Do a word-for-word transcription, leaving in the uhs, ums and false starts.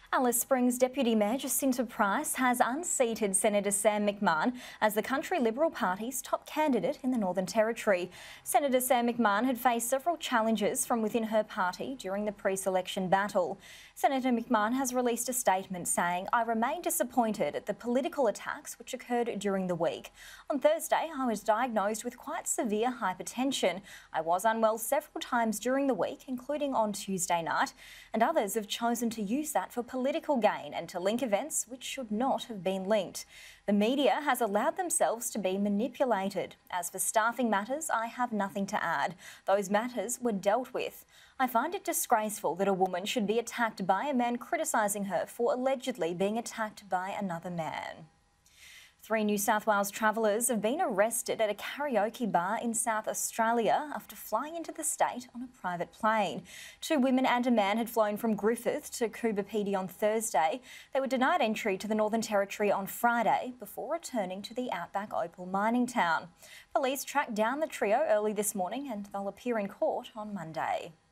Alice Springs Deputy Mayor Jacinta Price has unseated Senator Sam McMahon as the country Liberal Party's top candidate in the Northern Territory. Senator Sam McMahon had faced several challenges from within her party during the pre-selection battle. Senator McMahon has released a statement saying, "I remain disappointed at the political attacks which occurred during the week. On Thursday, I was diagnosed with quite severe hypertension. I was unwell several times during the week, including on Tuesday night, and others have chosen to use that for political gain and to link events which should not have been linked. The media has allowed themselves to be manipulated. As for staffing matters, I have nothing to add. Those matters were dealt with. I find it disgraceful that a woman should be attacked by a man criticising her for allegedly being attacked by another man." Three New South Wales travellers have been arrested at a karaoke bar in South Australia after flying into the state on a private plane. Two women and a man had flown from Griffith to Coober Pedy on Thursday. They were denied entry to the Northern Territory on Friday before returning to the outback opal mining town. Police tracked down the trio early this morning and they'll appear in court on Monday.